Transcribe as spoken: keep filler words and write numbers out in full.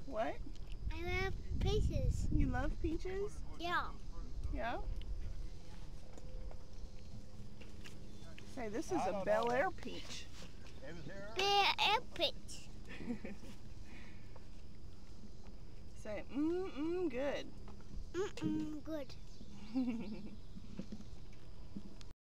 What? I love peaches. You love peaches? Yeah. Yeah? Say, this is a Bel Air peach. Bel Air peach. Say, mm-mm, good. Mm-mm, good.